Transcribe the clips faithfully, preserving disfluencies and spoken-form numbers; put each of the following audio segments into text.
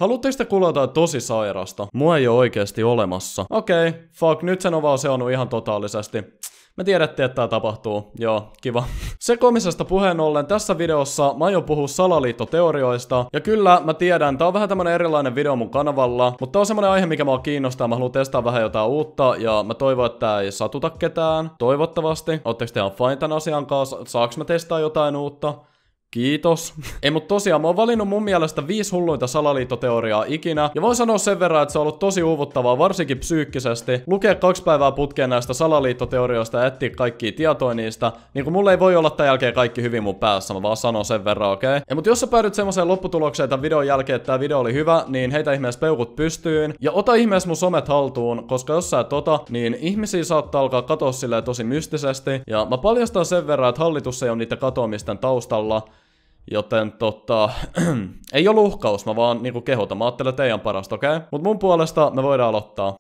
Haluatteko te kuulla jotain tosi sairasta? Mua ei oo oikeesti olemassa. Okei, okay, fuck, nyt sen on vaan seonnut ihan totaalisesti. Me tiedettiin, että tää tapahtuu. Joo, kiva. Sekoamisesta puheen ollen tässä videossa mä aion puhua salaliittoteorioista. Ja kyllä, mä tiedän, tää on vähän tämmönen erilainen video mun kanavalla. Mutta tää on semmonen aihe, mikä mua kiinnostaa. Mä haluan testaa vähän jotain uutta. Ja mä toivon, että tää ei satuta ketään. Toivottavasti. Ootteko te ihan fine tän asian kanssa? Saaks mä testaa jotain uutta? Kiitos. Ei, mut tosiaan mä oon valinnut mun mielestä viisi hulluinta salaliittoteoriaa ikinä. Ja voin sanoa sen verran, että se on ollut tosi uuvuttavaa, varsinkin psyykkisesti. Lukea kaksi päivää putkeen näistä salaliittoteorioista ja etsiä kaikkia tietoja niistä. Niin kun mulla ei voi olla tämän jälkeen kaikki hyvin mun päässä, mä vaan sanon sen verran, okei? Okay? Ja mut jos sä päädyt semmoiseen lopputulokseen tämän videon jälkeen, että tää video oli hyvä, niin heitä ihmeessä peukut pystyyn. Ja ota ihmeessä mun somet haltuun, koska jos sä et ota, niin ihmisiä saattaa alkaa katoa silleen tosi mystisesti. Ja mä paljastan sen verran, että hallitus ei ole niitä katoamisten taustalla. Joten tota, ei ole uhkaus, mä vaan niinku kehotan, mä ajattelen teidän parasta, okei? Okay? Mut mun puolesta me voidaan aloittaa.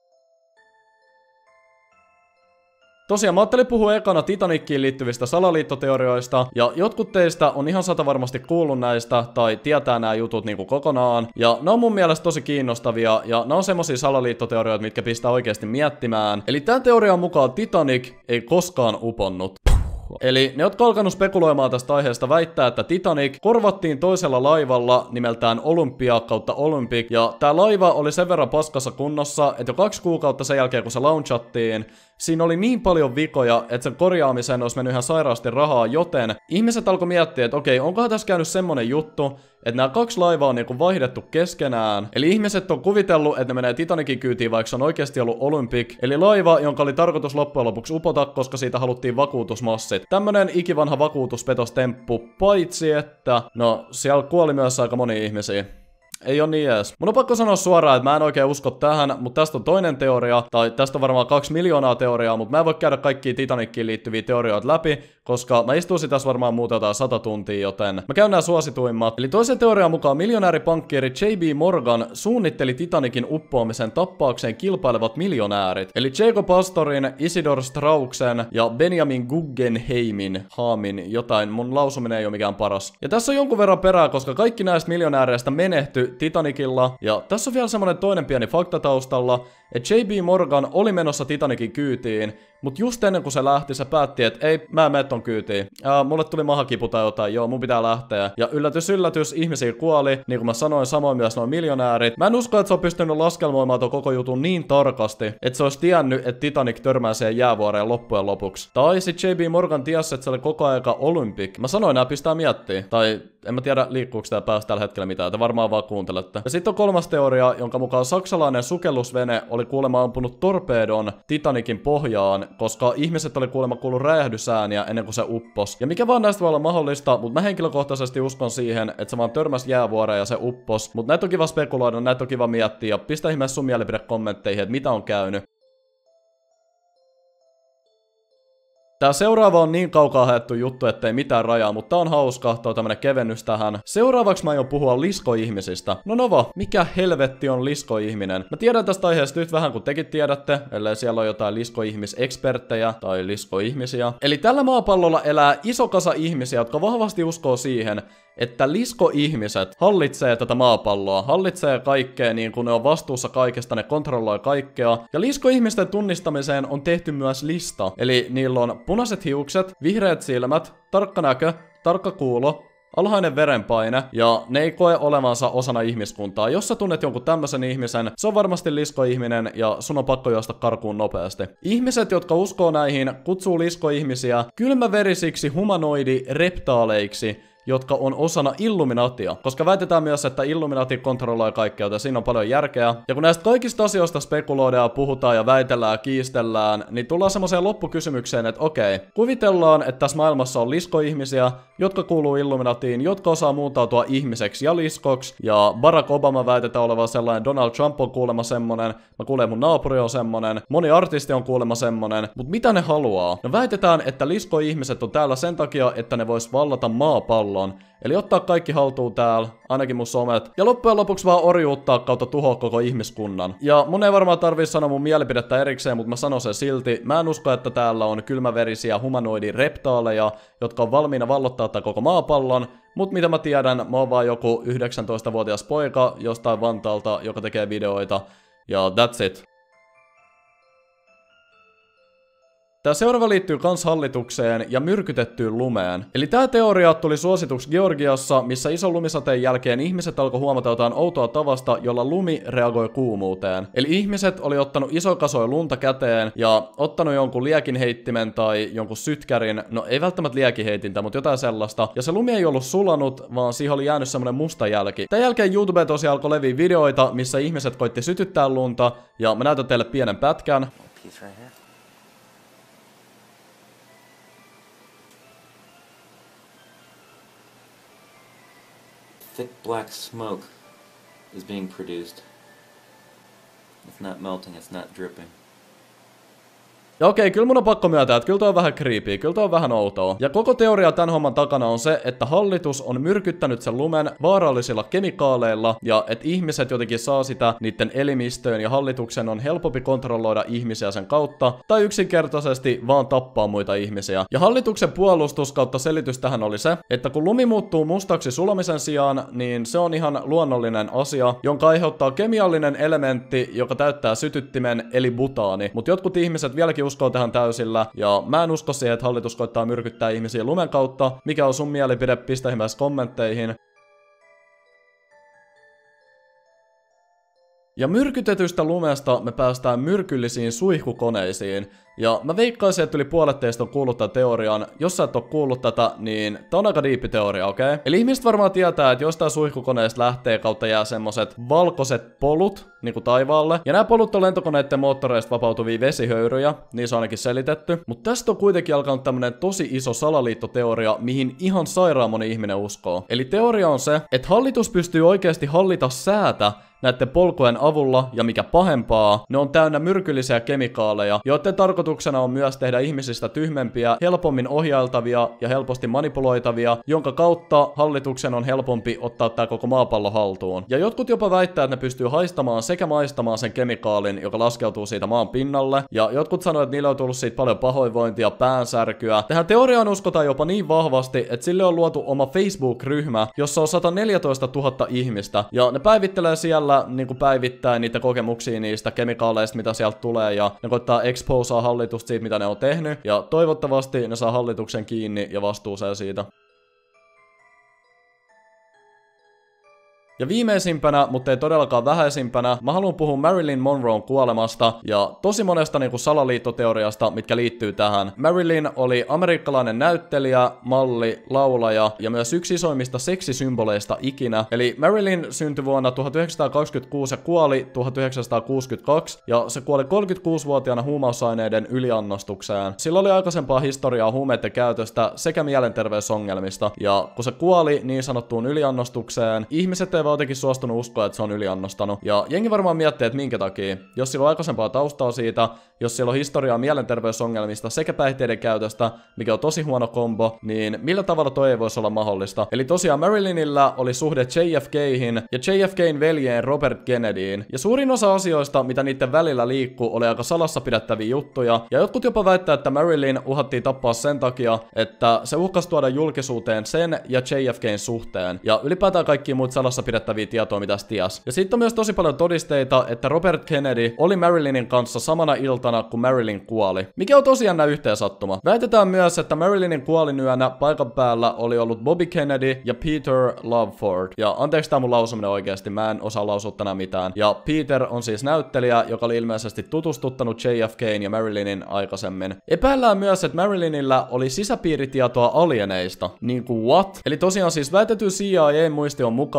Tosiaan mä ajattelin puhua ekana Titanickiin liittyvistä salaliittoteorioista, ja jotkut teistä on ihan sata varmasti kuullut näistä, tai tietää nämä jutut niinku kokonaan, ja ne on mun mielestä tosi kiinnostavia, ja ne on semmosia salaliittoteorioita, mitkä pistää oikeasti miettimään. Eli tämän teorian mukaan Titanic ei koskaan uponnut. Eli ne, jotka alkanut spekuloimaan tästä aiheesta, väittää, että Titanic korvattiin toisella laivalla nimeltään Olympia kautta Olympic, ja tää laiva oli sen verran paskassa kunnossa, että jo kaksi kuukautta sen jälkeen, kun se launchattiin, siinä oli niin paljon vikoja, että sen korjaamiseen olisi mennyt ihan sairaasti rahaa, joten ihmiset alkoi miettiä, että okei, onkohan tässä käynyt semmonen juttu, että nämä kaksi laivaa on niinku vaihdettu keskenään. Eli ihmiset on kuvitellut, että ne menee Titanicin kyytiin, vaikka se on oikeasti ollut Olympic, eli laiva, jonka oli tarkoitus loppujen lopuksi upota, koska siitä haluttiin vakuutusmassit. Tämmönen ikivanha vakuutuspetostemppu, paitsi että, no, siellä kuoli myös aika moni ihmisiä. Ei oo niin ees. Mun on pakko sanoa suoraan, että mä en oikein usko tähän, mutta tästä on toinen teoria, tai tästä on varmaan kaksi miljoonaa teoriaa, mutta mä en voi käydä kaikkia Titanickiin liittyviä teorioita läpi, koska mä istuisin tässä varmaan muuta jotain sata tuntia, joten mä käyn nää suosituimmat. Eli toisen teorian mukaan miljonääripankkiiri J B Morgan suunnitteli Titanicin uppoamisen tappaakseen kilpailevat miljonäärit. Eli Jacob Astorin, Isidor Strauksen ja Benjamin Guggenheimin, Haamin, jotain, mun lausuminen ei ole mikään paras. Ja tässä on jonkun verran perää, koska kaikki näistä miljonääreistä menehty Titanicilla, ja tässä on vielä semmonen toinen pieni fakta taustalla, että J B Morgan oli menossa Titanicin kyytiin, mut just ennen kuin se lähti, se päätti, että ei, mä en mene ton kyytiin. Ää, mulle tuli mahakipu tai jotain, joo, mun pitää lähteä. Ja yllätys, yllätys, ihmisiä kuoli, niin kuin mä sanoin, samoin myös noin miljonäärit. Mä en usko, että se on pystynyt laskelmoimaan ton koko jutun niin tarkasti, että se olisi tiennyt, että Titanic törmää siihen jäävuoreen loppujen lopuksi. Tai sit J B Morgan tiesi, että se oli koko aika Olympic. Mä sanoin, nää pistää miettiä. Tai en mä tiedä, liikkuuko tää päästä tällä hetkellä mitään, te varmaan vaan kuuntelette. Ja sitten on kolmas teoria, jonka mukaan saksalainen sukellusvene oli kuulemma ampunut torpeedon Titanicin pohjaan, koska ihmiset oli kuulemma kuullut räjähdysääniä ennen kuin se uppos. Ja mikä vaan näistä voi olla mahdollista, mutta mä henkilökohtaisesti uskon siihen, että se vaan törmäsi jäävuoreen ja se uppos. Mutta näitä on kiva spekuloida, näitä on kiva miettiä, ja pistä ihmeessä sun mielipide kommentteihin, että mitä on käynyt. Tää seuraava on niin kaukaa haettu juttu, ettei mitään rajaa, mutta tää on hauska, tää on tämmönen kevennys tähän. Seuraavaksi mä aion puhua liskoihmisistä. No Nova, mikä helvetti on liskoihminen? Mä tiedän tästä aiheesta nyt vähän, kun tekin tiedätte, ellei siellä on jotain liskoihmiseksperttejä tai liskoihmisiä. Eli tällä maapallolla elää iso kasa ihmisiä, jotka vahvasti uskoo siihen, että liskoihmiset hallitsee tätä maapalloa, hallitsee kaikkea niin kuin ne on vastuussa kaikesta, ne kontrolloi kaikkea. Ja liskoihmisten tunnistamiseen on tehty myös lista. Eli niillä on punaiset hiukset, vihreät silmät, tarkka näkö, tarkka kuulo, alhainen verenpaine, ja ne ei koe olevansa osana ihmiskuntaa. Jos sä tunnet jonkun tämmöisen ihmisen, se on varmasti liskoihminen, ja sun on pakko juosta karkuun nopeasti. Ihmiset, jotka uskoo näihin, kutsuu liskoihmisiä kylmäverisiksi humanoidi-reptaaleiksi, jotka on osana Illuminatia, koska väitetään myös, että Illuminati kontrolloi kaikkea, joten siinä on paljon järkeä. Ja kun näistä kaikista asioista spekuloidaan, puhutaan ja väitellään ja kiistellään, niin tullaan semmoiseen loppukysymykseen, että okei, kuvitellaan, että tässä maailmassa on liskoihmisiä, jotka kuuluu Illuminatiin, jotka osaa muuntautua ihmiseksi ja liskoksi, ja Barack Obama väitetään olevan sellainen, Donald Trump on kuulemma semmonen, mä kuulen mun naapuri on semmonen, moni artisti on kuulemma semmonen, mutta mitä ne haluaa? No väitetään, että liskoihmiset on täällä sen takia, että ne vois vallata maapalloa. maapallon. Eli ottaa kaikki haltuun täällä, ainakin mun somet, ja loppujen lopuksi vaan orjuuttaa kautta tuhoa koko ihmiskunnan. Ja mun ei varmaan tarvii sanoa mun mielipidettä erikseen, mutta mä sanon sen silti. Mä en usko, että täällä on kylmäverisiä humanoidireptaaleja, jotka on valmiina vallottaa tää koko maapallon. Mut mitä mä tiedän, mä oon vaan joku yhdeksäntoistavuotias poika jostain Vantaalta, joka tekee videoita. Ja that's it. Tää seuraava liittyy kans hallitukseen ja myrkytettyyn lumeen. Eli tää teoria tuli suosituksi Georgiassa, missä ison lumisateen jälkeen ihmiset alkoi huomata jotain outoa tavasta, jolla lumi reagoi kuumuuteen. Eli ihmiset oli ottanut iso kasoja lunta käteen ja ottanut jonkun liekinheittimen tai jonkun sytkärin, no ei välttämättä liekinheitintä, mutta jotain sellaista. Ja se lumi ei ollut sulanut, vaan siihen oli jäänyt semmonen musta jälki. Tän jälkeen YouTube tosiaan alkoi leviä videoita, missä ihmiset koitti sytyttää lunta, ja mä näytän teille pienen pätkän. Thick black smoke is being produced. It's not melting, it's not dripping. Ja okei, kyllä mun on pakko myöntää, että kyllä toi on vähän creepy, kyllä toi on vähän outoa. Ja koko teoria tämän homman takana on se, että hallitus on myrkyttänyt sen lumen vaarallisilla kemikaaleilla, ja että ihmiset jotenkin saa sitä niiden elimistöön, ja hallituksen on helpompi kontrolloida ihmisiä sen kautta, tai yksinkertaisesti vaan tappaa muita ihmisiä. Ja hallituksen puolustus kautta selitys tähän oli se, että kun lumi muuttuu mustaksi sulamisen sijaan, niin se on ihan luonnollinen asia, jonka aiheuttaa kemiallinen elementti, joka täyttää sytyttimen, eli butaani. Mutta jotkut ihmiset vieläkin uskoo tähän täysillä, ja mä en usko siihen, että hallitus koittaa myrkyttää ihmisiä lumen kautta. Mikä on sun mielipide? Pistä ihmeessä kommentteihin. Ja myrkytetystä lumesta me päästään myrkyllisiin suihkukoneisiin. Ja mä veikkaisin, että yli puolet teistä on kuullut tämän teorian. Jos sä et oo kuullut tätä, niin tää on aika diippi teoria, okei? Okay? Eli ihmiset varmaan tietää, että jostain suihkukoneesta lähtee kautta jää semmoset valkoiset polut, niinku taivaalle. Ja nämä polut on lentokoneiden moottoreista vapautuvia vesihöyryjä, niin se on ainakin selitetty. Mutta tästä on kuitenkin alkanut tämmönen tosi iso salaliittoteoria, mihin ihan sairaan moni ihminen uskoo. Eli teoria on se, että hallitus pystyy oikeasti hallita säätä näiden polkujen avulla, ja mikä pahempaa, ne on täynnä myrkyllisiä kemikaaleja, joiden tarkoituksena on myös tehdä ihmisistä tyhmempiä, helpommin ohjailtavia ja helposti manipuloitavia, jonka kautta hallituksen on helpompi ottaa tää koko maapallo haltuun. Ja jotkut jopa väittää, että ne pystyy haistamaan sekä maistamaan sen kemikaalin, joka laskeutuu siitä maan pinnalle, ja jotkut sanoo, että niillä on tullut siitä paljon pahoinvointia, päänsärkyä. Tähän teoriaan uskotaan jopa niin vahvasti, että sille on luotu oma Facebook-ryhmä, jossa on sata neljätoista tuhatta ihmistä, ja ne päivittelee siellä niin kuin päivittäin niitä kokemuksia niistä kemikaaleista, mitä sieltä tulee, ja ne koittaa exposaa hallitusta siitä, mitä ne on tehnyt, ja toivottavasti ne saa hallituksen kiinni ja vastuuseen siitä. Ja viimeisimpänä, mutta ei todellakaan vähäisimpänä, mä haluan puhua Marilyn Monroen kuolemasta ja tosi monesta niinku salaliittoteoriasta, mitkä liittyy tähän. Marilyn oli amerikkalainen näyttelijä, malli, laulaja ja myös yksi isoimmista seksisymboleista ikinä. Eli Marilyn syntyi vuonna tuhatyhdeksänsataakaksikymmentäkuusi ja kuoli tuhatyhdeksänsataakuusikymmentäkaksi, ja se kuoli kolmekymmentäkuusivuotiaana huumausaineiden yliannostukseen. Sillä oli aikaisempaa historiaa huumeiden käytöstä sekä mielenterveysongelmista, ja kun se kuoli niin sanottuun yliannostukseen, ihmiset ei vaan jotenkin suostunut uskoa, että se on yliannostanut. Ja jengi varmaan miettii, että minkä takia. Jos sillä on aikaisempaa taustaa siitä, jos sillä on historiaa mielenterveysongelmista sekä päihteiden käytöstä, mikä on tosi huono kombo, niin millä tavalla toi ei voisi olla mahdollista. Eli tosiaan Marilynillä oli suhde J F K:hin ja J F K:n veljeen Robert Kennedyin. Ja suurin osa asioista, mitä niiden välillä liikkuu, oli aika salassa pidettäviä juttuja. Ja jotkut jopa väittää, että Marilyn uhattiin tappaa sen takia, että se uhkasi tuoda julkisuuteen sen ja J F K:n suhteen. Ja ylipäätään kaikki muut salassa pidettäviä tietoa, mitä se ties. Ja sitten on myös tosi paljon todisteita, että Robert Kennedy oli Marilynin kanssa samana iltana, kun Marilyn kuoli. Mikä on tosiaan näin yhteensattuma. Väitetään myös, että Marilynin kuolinyönä paikan päällä oli ollut Bobby Kennedy ja Peter Loveford. Ja anteeksi tää mun lausuminen oikeesti, mä en osaa lausua tänään mitään. Ja Peter on siis näyttelijä, joka oli ilmeisesti tutustuttanut J F K:n ja Marilynin aikaisemmin. Epäillään myös, että Marilynillä oli sisäpiiritietoa alieneista. Niinku what? Eli tosiaan siis väitetty C I A-muistion mukaan J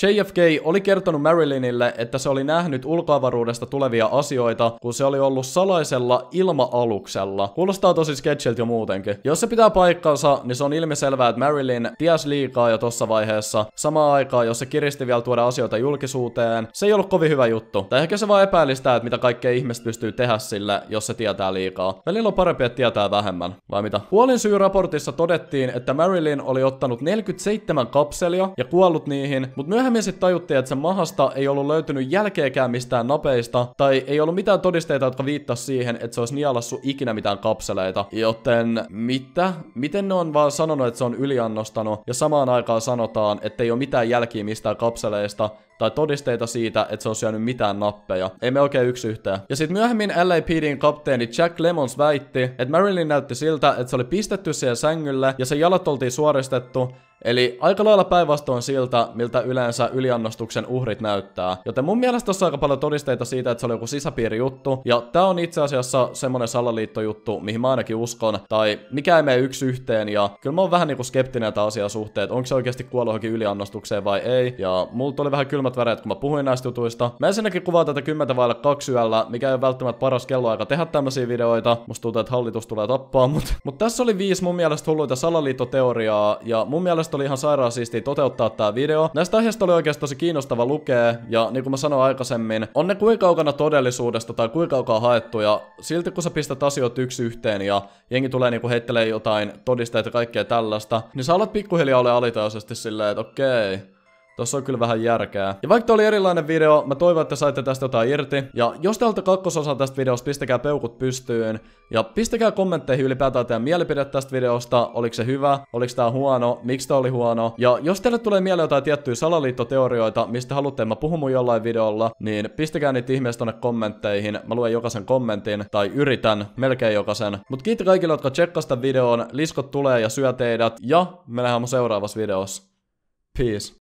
J F K oli kertonut Marilynille, että se oli nähnyt ulkoavaruudesta tulevia asioita, kun se oli ollut salaisella ilma-aluksella. Kuulostaa tosi sketchiltä jo muutenkin. Jos se pitää paikkansa, niin se on ilmiselvää, että Marilyn tiesi liikaa jo tossa vaiheessa. Samaan aikaan, jos se kiristi vielä tuoda asioita julkisuuteen, se ei ollut kovin hyvä juttu. Tai ehkä se vaan epäili sitä, että mitä kaikkea ihmiset pystyy tehdä sille, jos se tietää liikaa. Välillä on parempi, että tietää vähemmän. Vai mitä? Kuolinsyyraportissa todettiin, että Marilyn oli ottanut neljäkymmentäseitsemän kapselia ja kuollut niihin, mutta myöhemmin sitten tajuttiin, että sen mahasta ei ollut löytynyt jälkeäkään mistään napeista, tai ei ollut mitään todisteita, jotka viittasi siihen, että se olisi nialassu ikinä mitään kapseleita. Joten mitä? Miten ne on vaan sanonut, että se on yliannostanut, ja samaan aikaan sanotaan, että ei ole mitään jälkiä mistään kapseleista, tai todisteita siitä, että se on syönyt mitään nappeja. Ei me oikein yksi yhteen. Ja sit myöhemmin L A P D:n kapteeni Jack Lemmons väitti, että Marilyn näytti siltä, että se oli pistetty siihen sängylle ja sen jalat oltiin suoristettu. Eli aika lailla päinvastoin siltä, miltä yleensä yliannostuksen uhrit näyttää. Joten mun mielestä tossa on aika paljon todisteita siitä, että se oli joku sisäpiirijuttu. Ja tää on itse asiassa semmonen salaliittojuttu, mihin mä ainakin uskon. Tai mikä ei mene yksi yhteen. Ja kyllä mä oon vähän niinku skeptinen tätä asiaa suhteen, että onko se oikeasti kuollut johonkin yliannostukseen vai ei. Ja mulla tuli vähän kylmät väreet, kun mä puhuin näistä jutuista. Mä ensinnäkin kuvaan tätä kymmentä vaille kaksi yöllä, mikä ei ole välttämättä paras kelloaika tehdä tämmösiä videoita. Musta tuntuu, että hallitus tulee tappaa mut. Mut tässä oli viisi mun mielestä hulluita salaliittoteoriaa. Ja mun mielestä oli ihan sairaan siistiä toteuttaa tää video. Näistä aiheista oli oikeasti tosi kiinnostava lukea, ja niin kuin mä sanoin aikaisemmin, on ne kuinka kaukana todellisuudesta tai kuinka kaukaa haettu, ja silti kun sä pistät asioita yksi yhteen ja jengi tulee niinku heittelee jotain todisteita ja kaikkea tällaista, niin sä alat pikkuhiljaa ole alitajuisesti silleen, että okei, tossa on kyllä vähän järkeä. Ja vaikka oli erilainen video, mä toivon, että saitte tästä jotain irti. Ja jos te olette kakkososa tästä videosta, pistäkää peukut pystyyn. Ja pistäkää kommentteihin ylipäätään teidän mielipide tästä videosta. Oliko se hyvä? Oliko tää huono? Miksi tää oli huono? Ja jos teille tulee mieleen jotain tiettyjä salaliittoteorioita, mistä haluatte, että mä puhun mun jollain videolla, niin pistäkää niitä ihmeessä tonne kommentteihin. Mä luen jokaisen kommentin, tai yritän, melkein jokaisen. Mut kiitos kaikille, jotka tsekkasivat tämän videon. Liskot tulee ja syö teidät. Ja me nähdään mun seuraavassa videossa. Peace.